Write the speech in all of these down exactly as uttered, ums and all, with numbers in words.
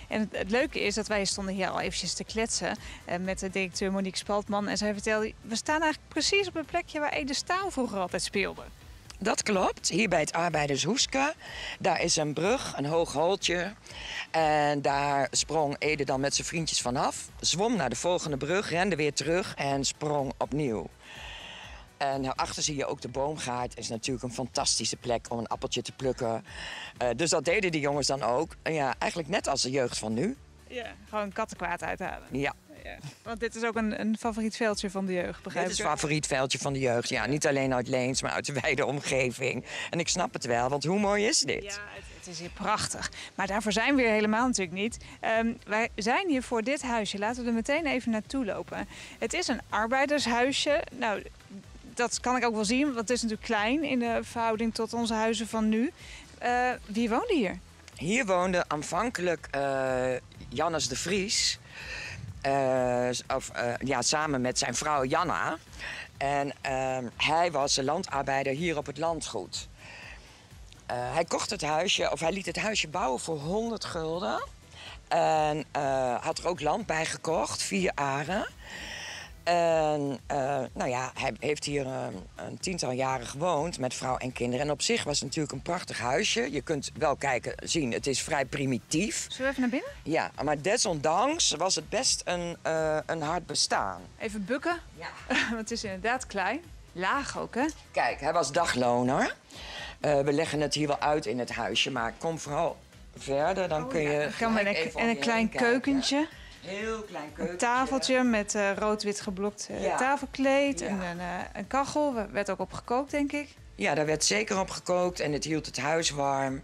En het, het leuke is dat wij stonden hier al eventjes te kletsen uh, met de directeur Monique Spaltman. En zij vertelde, we staan eigenlijk precies op het plekje waar Ede Staal vroeger altijd speelde. Dat klopt, hier bij het Arbeidershoeske. Daar is een brug, een hoog holtje. En daar sprong Ede dan met zijn vriendjes vanaf. Zwom naar de volgende brug, rende weer terug en sprong opnieuw. En daarachter zie je ook de boomgaard. Is natuurlijk een fantastische plek om een appeltje te plukken. Uh, dus dat deden die jongens dan ook. En ja, eigenlijk net als de jeugd van nu. Ja, gewoon kattenkwaad uithalen. Ja. Ja. Want dit is ook een, een favoriet veldje van de jeugd, begrijp ik? Dit is een favoriet veldje van de jeugd. Ja, niet alleen uit Leens, maar uit de wijde omgeving. En ik snap het wel, want hoe mooi is dit? Ja, het, het is hier prachtig. Maar daarvoor zijn we hier helemaal natuurlijk niet. Um, wij zijn hier voor dit huisje. Laten we er meteen even naartoe lopen. Het is een arbeidershuisje. Nou, dat kan ik ook wel zien, want het is natuurlijk klein in de verhouding tot onze huizen van nu. Uh, wie woonde hier? Hier woonde aanvankelijk uh, Jannes de Vries. Uh, of, uh, ja, samen met zijn vrouw Janna. En uh, hij was een landarbeider hier op het landgoed. Uh, hij kocht het huisje, of hij liet het huisje bouwen voor honderd gulden. En uh, had er ook land bij gekocht, vier aren. En uh, nou ja, hij heeft hier uh, een tiental jaren gewoond met vrouw en kinderen. En op zich was het natuurlijk een prachtig huisje. Je kunt wel kijken, zien, het is vrij primitief. Zullen we even naar binnen? Ja, maar desondanks was het best een, uh, een hard bestaan. Even bukken, ja. Want het is inderdaad klein. Laag ook, hè? Kijk, hij was dagloner. Uh, we leggen het hier wel uit in het huisje, maar kom vooral verder. Dan oh, kun je ja, dan kan even een, en een klein keukentje. Kijken. Heel klein keukentje. Een tafeltje met uh, rood-wit geblokt uh, ja. tafelkleed. Ja. En een, uh, een kachel. Er werd ook op gekookt, denk ik. Ja, daar werd zeker op gekookt en het hield het huis warm.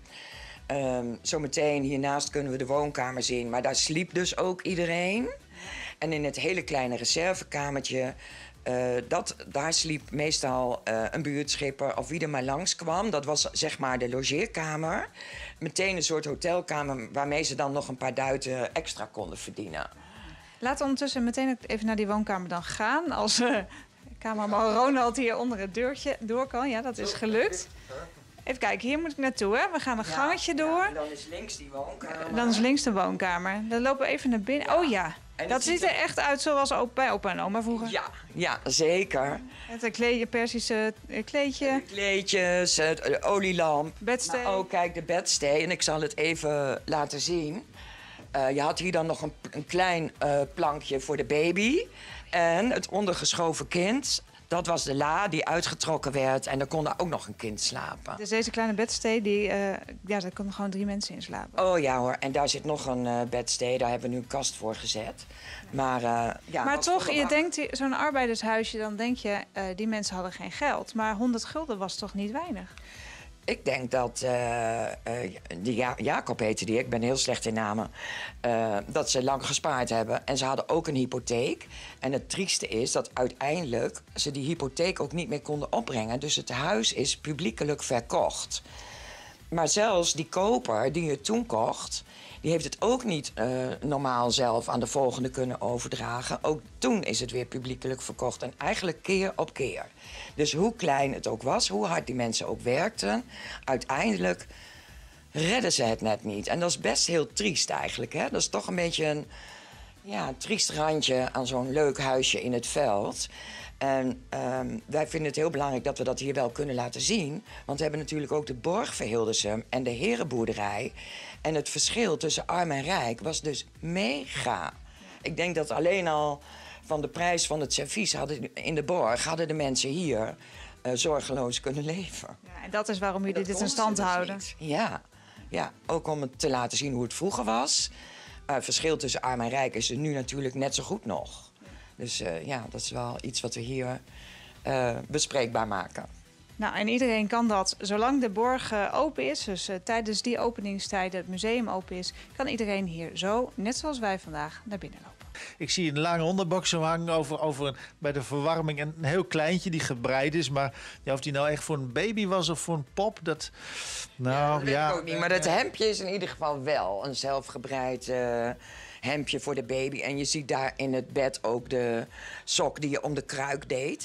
Um, zometeen hiernaast kunnen we de woonkamer zien. Maar daar sliep dus ook iedereen. En in het hele kleine reservekamertje... Uh, dat, daar sliep meestal uh, een buurtschipper of wie er maar langskwam. Dat was zeg maar de logeerkamer. Meteen een soort hotelkamer waarmee ze dan nog een paar duiten extra konden verdienen. Laten we ondertussen meteen even naar die woonkamer dan gaan. Als uh, cameraman Ronald hier onder het deurtje door kan. Ja, dat is gelukt. Even kijken, hier moet ik naartoe, hè? We gaan een ja, gangetje door. Ja, en dan is links die woonkamer. Dan is links de woonkamer. Dan lopen we even naar binnen. Ja. Oh ja. En dat ziet er echt uit zoals ook bij opa en oma vroeger. Ja, ja zeker. Het een kleedje, Persische kleedje. De kleedjes, de olielamp. Bedstee. Maar ook, kijk, de bedstee. En ik zal het even laten zien. Uh, je had hier dan nog een, een klein uh, plankje voor de baby. En het ondergeschoven kind. Dat was de la die uitgetrokken werd. En daar kon daar ook nog een kind slapen. Dus deze kleine bedstee, die, uh, ja, daar konden gewoon drie mensen in slapen. Oh ja hoor. En daar zit nog een uh, bedstee. Daar hebben we nu een kast voor gezet. Maar, uh, ja, maar toch, je denkt, zo'n arbeidershuisje, dan denk je, uh, die mensen hadden geen geld. Maar honderd gulden was toch niet weinig? Ik denk dat, uh, uh, die ja Jacob heette die, ik ben heel slecht in namen, uh, dat ze lang gespaard hebben. En ze hadden ook een hypotheek. En het trieste is dat uiteindelijk ze die hypotheek ook niet meer konden opbrengen. Dus het huis is publiekelijk verkocht. Maar zelfs die koper die het toen kocht, die heeft het ook niet uh, normaal zelf aan de volgende kunnen overdragen. Ook toen is het weer publiekelijk verkocht. En eigenlijk keer op keer. Dus hoe klein het ook was, hoe hard die mensen ook werkten, uiteindelijk redden ze het net niet. En dat is best heel triest eigenlijk. Hè? Dat is toch een beetje een, ja, een triest randje aan zo'n leuk huisje in het veld. En um, wij vinden het heel belangrijk dat we dat hier wel kunnen laten zien. Want we hebben natuurlijk ook de borg Verhildersum en de herenboerderij. En het verschil tussen arm en rijk was dus mega. Ik denk dat alleen al van de prijs van het servies hadden in de borg hadden de mensen hier uh, zorgeloos kunnen leven. Ja, en dat is waarom jullie dit in stand houden. Dus ja, ja, ook om het te laten zien hoe het vroeger was. Uh, het verschil tussen arm en rijk is er nu natuurlijk net zo goed nog. Dus uh, ja, dat is wel iets wat we hier uh, bespreekbaar maken. Nou, en iedereen kan dat, zolang de borg uh, open is, dus uh, tijdens die openingstijden het museum open is, kan iedereen hier zo, net zoals wij vandaag, naar binnen lopen. Ik zie een lange onderboxen hangen over, over een, bij de verwarming een heel kleintje die gebreid is. Maar ja, of die nou echt voor een baby was of voor een pop, dat... Nou, ja, dat weet ja, ik ook niet. Maar dat hemdje is in ieder geval wel een zelfgebreid uh, hemdje voor de baby. En je ziet daar in het bed ook de sok die je om de kruik deed, hè?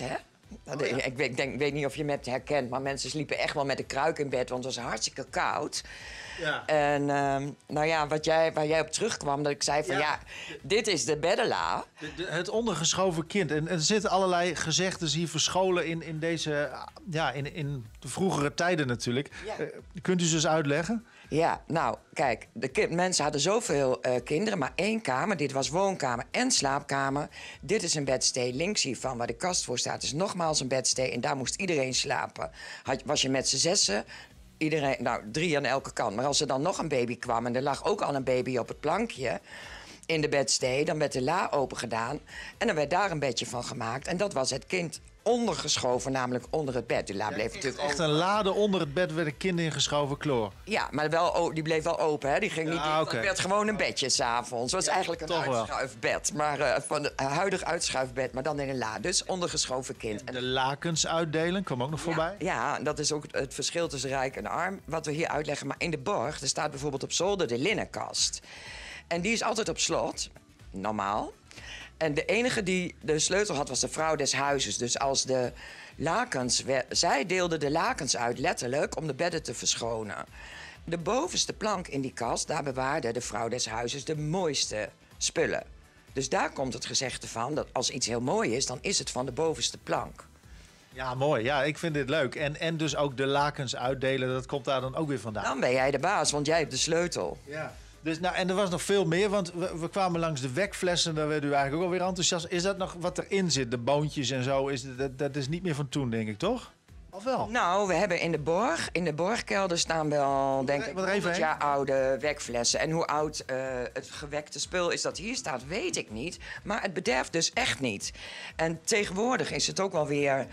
Oh, ja. ik, ik, denk, ik weet niet of je het herkent, maar mensen sliepen echt wel met de kruik in bed, want het was hartstikke koud. Ja. En uh, nou ja, wat jij, waar jij op terugkwam, dat ik zei van ja, ja dit is de beddela. De, de, het ondergeschoven kind. En, en er zitten allerlei gezegdes hier verscholen in, in deze, ja, in, in de vroegere tijden natuurlijk. Ja. Uh, kunt u ze eens uitleggen? Ja, nou, kijk, de ki- mensen hadden zoveel uh, kinderen, maar één kamer. Dit was woonkamer en slaapkamer. Dit is een bedstee. Links hiervan, waar de kast voor staat, is nogmaals een bedstee. En daar moest iedereen slapen. Had, was je met z'n zessen, iedereen, nou, drie aan elke kant. Maar als er dan nog een baby kwam en er lag ook al een baby op het plankje in de bedstee, dan werd de la open gedaan en dan werd daar een bedje van gemaakt. En dat was het kind ondergeschoven, namelijk onder het bed. Die la bleef ja, natuurlijk echt een lade onder het bed werd een kind ingeschoven, kloor. Ja, maar wel, die bleef wel open, hè? Die ging ja, niet. Okay. Dat werd gewoon een bedje s'avonds. Het was ja, eigenlijk een uitschuifbed, maar uh, van het huidig uitschuifbed, maar dan in een la. Dus ondergeschoven kind. En de lakens uitdelen kwam ook nog ja, voorbij. Ja, dat is ook het verschil tussen rijk en arm. Wat we hier uitleggen, maar in de borg, er staat bijvoorbeeld op zolder de linnenkast. En die is altijd op slot, normaal. En de enige die de sleutel had, was de vrouw des huizes. Dus als de lakens... Zij deelde de lakens uit, letterlijk, om de bedden te verschonen. De bovenste plank in die kast, daar bewaarde de vrouw des huizes de mooiste spullen. Dus daar komt het gezegde van, dat als iets heel mooi is, dan is het van de bovenste plank. Ja, mooi. Ja, ik vind dit leuk. En, en dus ook de lakens uitdelen, dat komt daar dan ook weer vandaan. Dan ben jij de baas, want jij hebt de sleutel. Ja. Dus, nou, en er was nog veel meer, want we, we kwamen langs de wekflessen. Daar werd u eigenlijk ook alweer enthousiast. Is dat nog wat erin zit, de boontjes en zo? Is dat, dat is niet meer van toen, denk ik, toch? Of wel? Nou, we hebben in de borg, in de borgkelder staan wel, denk ik, honderd jaar oude wekflessen. En hoe oud uh, het gewekte spul is dat hier staat, weet ik niet. Maar het bederft dus echt niet. En tegenwoordig is het ook wel weer...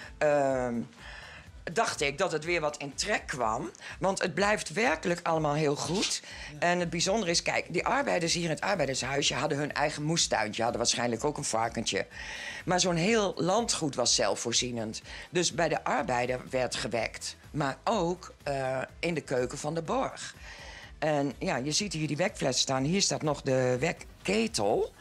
Uh, dacht ik dat het weer wat in trek kwam. Want het blijft werkelijk allemaal heel goed. Ja. En het bijzondere is, kijk, die arbeiders hier in het arbeidershuisje hadden hun eigen moestuintje. Hadden waarschijnlijk ook een varkentje. Maar zo'n heel landgoed was zelfvoorzienend. Dus bij de arbeider werd gewekt. Maar ook uh, in de keuken van de borg. En ja, je ziet hier die wekfles staan. Hier staat nog de wekketel.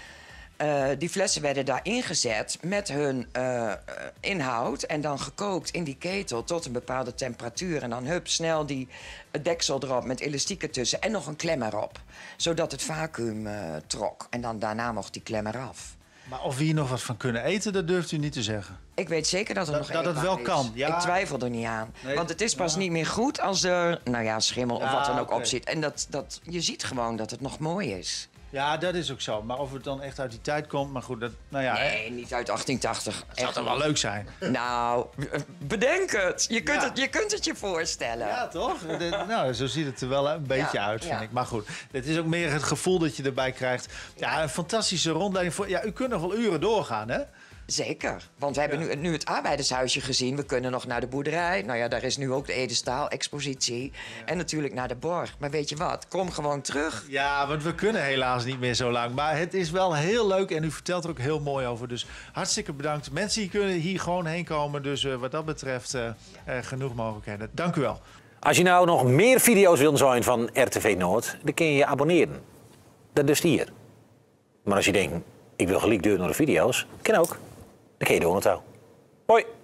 Uh, die flessen werden daar ingezet met hun uh, inhoud en dan gekookt in die ketel tot een bepaalde temperatuur. En dan hup, snel die het deksel erop met elastiek ertussen en nog een klem erop. Zodat het vacuüm uh, trok. En dan daarna mocht die klem eraf. Maar of we hier nog wat van kunnen eten, dat durft u niet te zeggen. Ik weet zeker dat het dat, nog dat het wel is. kan. Ja. Ik twijfel er niet aan. Nee. Want het is pas ja. niet meer goed als er, nou ja, schimmel ja, of wat dan ook okay. op zit. En dat, dat, je ziet gewoon dat het nog mooi is. Ja, dat is ook zo. Maar of het dan echt uit die tijd komt, maar goed, dat, nou ja. Nee, niet uit achttien tachtig. Dat zou toch wel leuk zijn? Nou, bedenk het. Je kunt, ja. het, je kunt het je voorstellen. Ja, toch? Nou, zo ziet het er wel een beetje ja, uit, vind ja. ik. Maar goed, het is ook meer het gevoel dat je erbij krijgt. Ja, een fantastische rondleiding. Voor, ja, u kunt nog wel uren doorgaan, hè? Zeker, want we hebben ja. nu, nu het arbeidershuisje gezien. We kunnen nog naar de boerderij. Nou ja, daar is nu ook de Edestaal-expositie. Ja. En natuurlijk naar de borg. Maar weet je wat, kom gewoon terug. Ja, want we kunnen helaas niet meer zo lang. Maar het is wel heel leuk en u vertelt er ook heel mooi over. Dus hartstikke bedankt. Mensen die kunnen hier gewoon heen komen. Dus uh, wat dat betreft uh, uh, genoeg mogelijkheden. Dank u wel. Als je nou nog meer video's wilt zien van R T V Noord, dan kun je je abonneren. Dat dus hier. Maar als je denkt, ik wil gelijk deur naar de video's, kan ook. Dan kun je door het touw. Hoi!